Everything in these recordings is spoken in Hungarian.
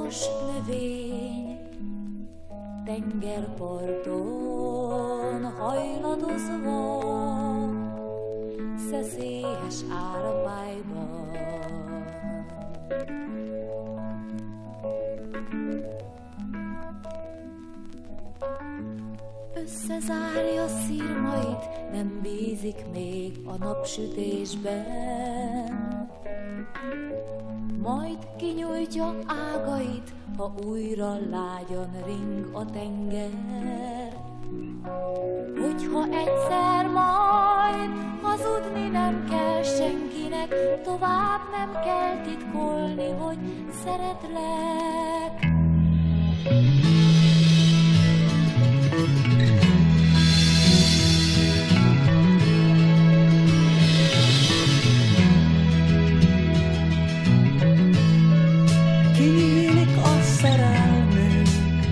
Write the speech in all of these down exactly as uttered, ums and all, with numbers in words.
óvatos növény, tengerparton hajladozva, szeszélyes árapályban. Összezárja szirmait, nem bízik még a napsütésben, majd kinyújtja ágait, ha újra lágyan ring a tenger. Hogyha egyszer majd hazudni nem kell senkinek, tovább nem kell titkolni, hogy szeretlek. Kinyílik a szerelmünk,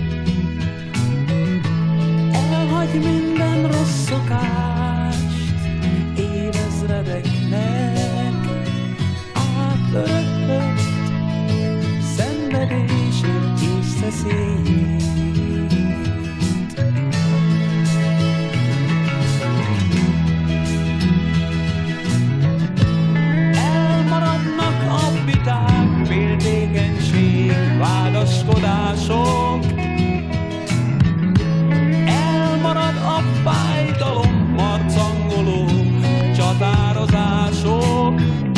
elhagy minden rossz szokást, évezredeknek átöröklött szenvedését és szeszélyét. Elmaradnak a viták, féltékenység, vádaskodások, elmarad a fájdalom, marcangoló csatározások.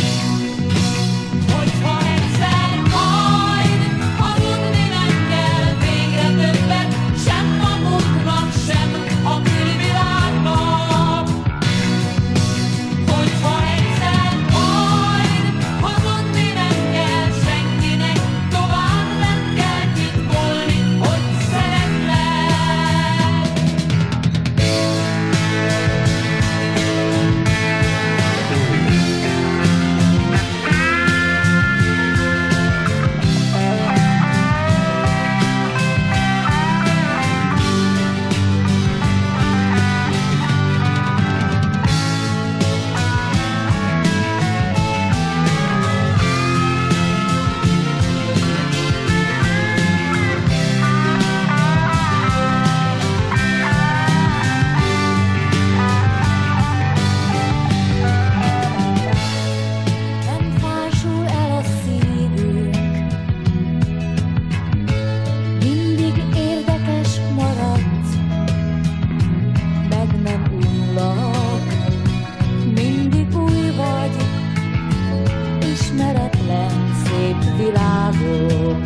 Hogyha egyszer majd hazudni nem kell végre többet, sem magunknak, sem a külvilágnak. Hogyha egyszer majd hazudni nem kell senkinek, tovább nem kell titkolni, hogy szeretlek. Nem fásul el a szívünk, mindig érdekes maradt, meg nem unlak, mindig új vagy, ismeretlen szép világok.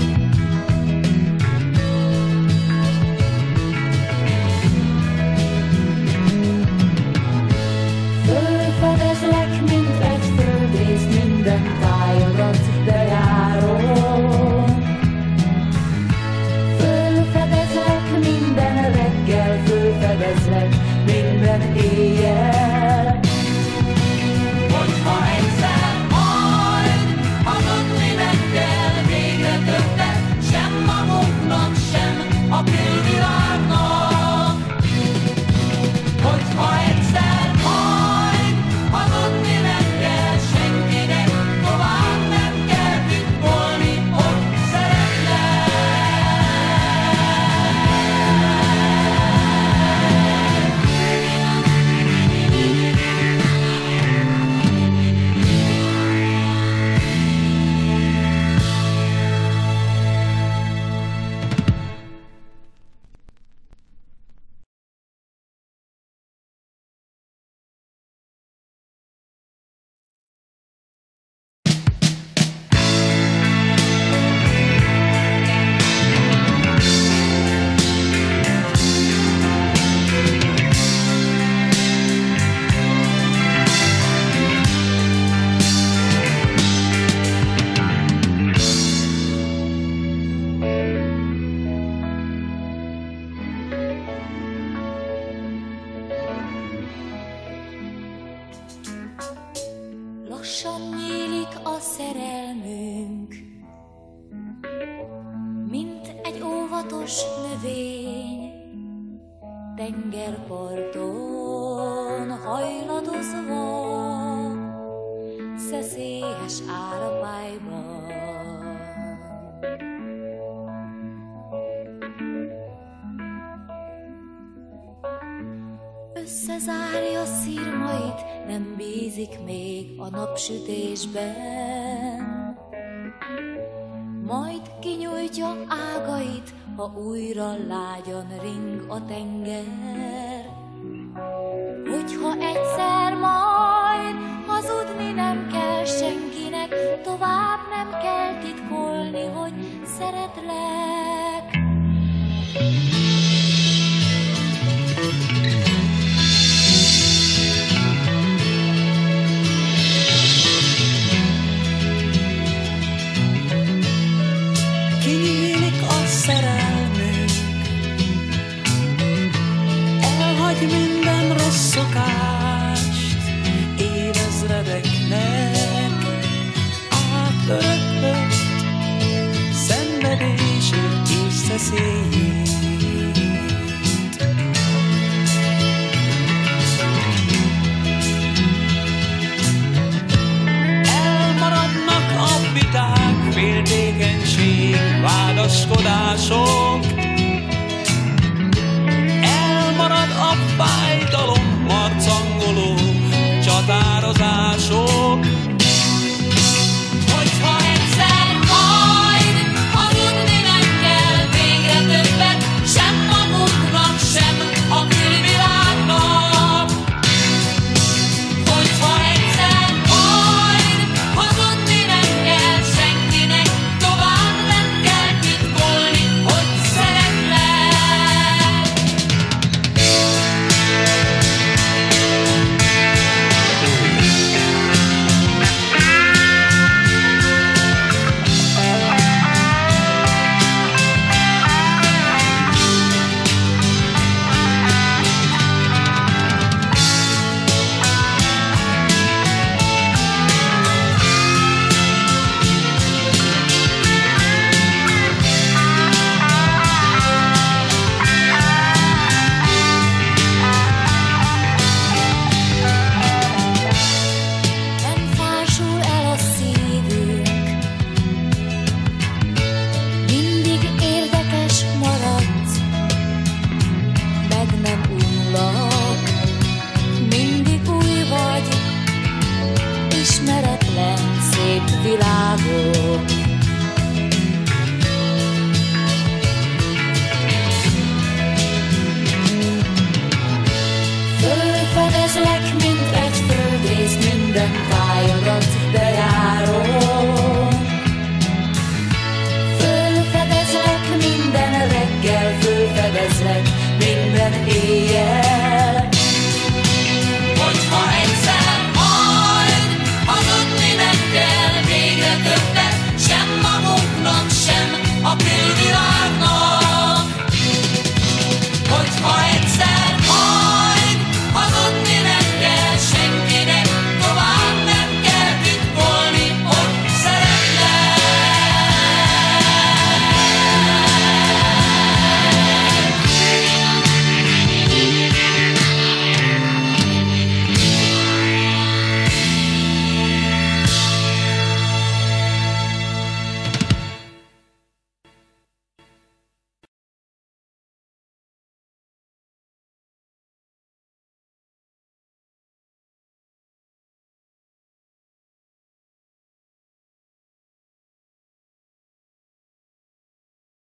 Fölfedezlek, mint egy földrész, minden tájadat bejárom. Fölfedezlek minden reggel, fölfedezlek minden éjjel. Hogyha egyszer majd hazudni nem kell végre többet, sem magunknak, sem a külvilágnak. Hogyha egyszer majd hazudni nem kell senkinek, tovább nem kell titkolni, hogy szeretlek. Lassan nyílik a szerelmünk, mint egy óvatos növény, tengerparton hajladozva, szeszélyes árapályban. Összezárja szirmait, nem bízik még a napsütésben. Majd kinyújtja ágait, ha újra lágyan ring a tenger. Hogyha egyszer majd hazudni nem kell senkinek, tovább nem kell titkolni, hogy szeretlek. Kinyílik a szerelmünk, elhagy minden rossz szokást, évezredeknek átöröklött szenvedését és szeszélyét. Elmaradnak a viták, féltékenység, vádaskodások. Elmarad a fájdalom, marcangoló csatározások. Hogyha egyszer majd hazudni nem kell végre többet, sem magunknak, sem a külvilágnak. Hogyha egyszer majd hazudni nem kell senkinek, tovább nem kell titkolni, hogy szeretlek. Nem fásul el a szívünk, mindig érdekes maradsz, meg nem unlak, mindig új vagy, ismeretlen szép világon.